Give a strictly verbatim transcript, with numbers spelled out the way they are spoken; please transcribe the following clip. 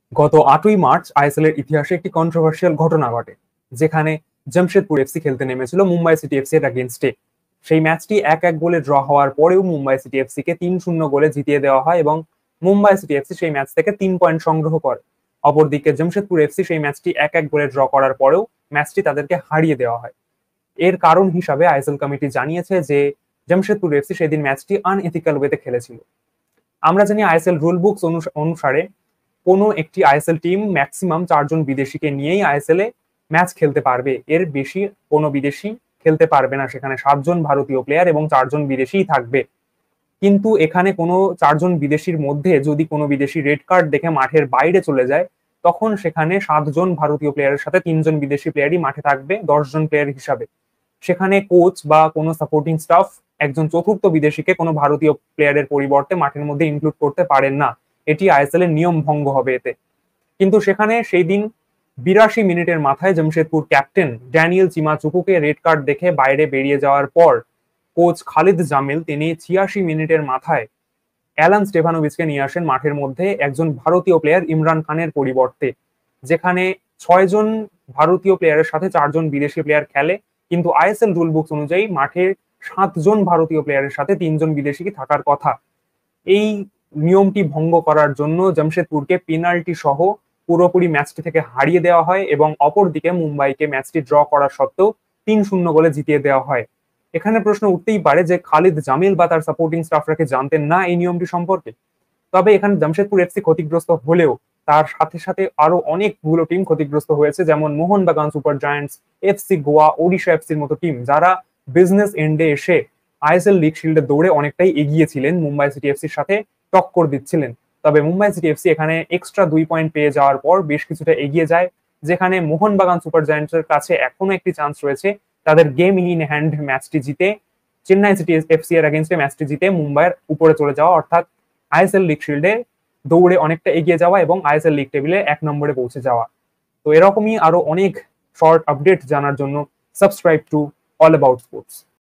গত আটই March ISL এর ইতিহাসে একটি কন্ট্রোভার্সিয়াল ঘটনা ঘটে, যেখানে জামশেদপুর এফসি খেলতে নেমেছিল মুম্বাই সিটি এফসি এর এগেইনস্টে। সেই ম্যাচটি এক এক গোলে ড্র হওয়ার পরেও মুম্বাই সিটি এফসি কে তিন শূন্য গোলে জিতিয়ে দেওয়া হয় এবং মুম্বাই সিটি এফসি সেই ম্যাচ থেকে তিন পয়েন্ট সংগ্রহ করে। অপরদিকে জামশেদপুর এফসি সেই ম্যাচটি এক এক গোলে ড্র করার পরেও ম্যাচটি তাদেরকে হারিয়ে দেওয়া হয়। এর কারণ হিসাবে আইএসএল কমিটি জানিয়েছে যে জামশেদপুর এফসি সেদিন ম্যাচটি আনএথিক্যাল ওয়েতে খেলেছিল। আমরা জানি আইএসএল রুল বুকস অনুসারে কোনো একটি আইএসএল টিম ম্যাক্সিমাম চারজন বিদেশিকে নিয়েই আইএসএল এ ম্যাচ খেলতে পারবে, এর বেশি কোনো বিদেশি খেলতে পারবে না। সেখানে সাতজন ভারতীয় প্লেয়ার এবং চারজন বিদেশিই থাকবে। কিন্তু এখানে কোনো চারজন বিদেশির মধ্যে যদি কোনো বিদেশি রেড কার্ড দেখে মাঠের বাইরে চলে যায়, তখন সেখানে সাতজন ভারতীয় প্লেয়ারের সাথে তিনজন বিদেশি প্লেয়ারই মাঠে থাকবে দশজন প্লেয়ার হিসাবে। সেখানে কোচ বা কোনো সাপোর্টিং স্টাফ একজন চতুর্থ বিদেশিকে কোনো ভারতীয় প্লেয়ারের পরিবর্তে মাঠের মধ্যে ইনক্লুড করতে পারেন না। এটি আইএসএল এর নিয়ম ভঙ্গ হবে এতে। কিন্তু সেখানে সেই দিন বিরাশি মিনিটের মাথায় জামশেদপুর ক্যাপ্টেন ড্যানিয়েল চিমাচুকুকে রেড কার্ড দেখে বাইরে বেরিয়ে যাওয়ার পর কোচ খালিদ জামিল তিনি ছিয়াশি মিনিটের মাথায় অ্যালান স্টেফানোভিচকে নিয়ে আসেন মাঠের মধ্যে একজন ভারতীয় প্লেয়ার ইমরান খানের পরিবর্তে। যেখানে ছয়জন ভারতীয় প্লেয়ারের সাথে চারজন বিদেশি প্লেয়ার খেলে, কিন্তু আইএসএল রুল বুকস অনুযায়ী মাঠে সাতজন ভারতীয় প্লেয়ারের সাথে তিনজন বিদেশি থাকার কথা। এই নিয়মটি ভঙ্গ করার জন্য জামশেদপুরকে পেনাল্টি সহ পুরোপুরি ম্যাচটি থেকে হারিয়ে দেওয়া হয় এবং অপরদিকে মুম্বাইকে ম্যাচটি ড্র করা সত্ত্বেও তিন শূন্য গোলে জিতিয়ে দেওয়া হয়। এখানে প্রশ্ন উঠতেই পারে যে খালিদ জামিল বা তার সাপোর্টিং স্টাফরা কি জানতেন না এই নিয়মটি সম্পর্কে? তবে এখানে জামশেদপুর এফসি ক্ষতিগ্রস্ত হলেও তার সাথে সাথে আরো অনেকগুলো টিম ক্ষতিগ্রস্ত হয়েছে, যেমন Mohun Bagan super giants, FC Goa, Odisha এফসির মতো টিম, যারা বিজনেস এন্ডে এসে আইএসএল লিগ শিল্ডের দৌড়ে অনেকটাই এগিয়েছিলেন, মুম্বাই সিটি এফসির সাথে টক্কর দিচ্ছিলেন। তবে মুম্বাই সিটি এফসি এখানে এক্সট্রা দুই পয়েন্ট পেয়ে যাওয়ার পর বেশ কিছুটা এগিয়ে যায়, যেখানে মোহনবাগান সুপার জায়ান্টসের কাছে এখনো একটি চান্স রয়েছে তাদের গেম ইন হ্যান্ড ম্যাচটি জিতে চেন্নাই সিটি এফসি এর এগেইনস্টে ম্যাচটি জিতে মুম্বাইয়ের উপরে চলে যাওয়া, অর্থাৎ আইএসএল লিগ শিল্ডে দৌড়ে অনেকটা এগিয়ে যাওয়া এবং আইএসএল লিগ টেবিলে এক নম্বরে পৌঁছে যাওয়া। তো এরকমই আরো অনেক শর্ট আপডেট জানার জন্য subscribe to all about sports.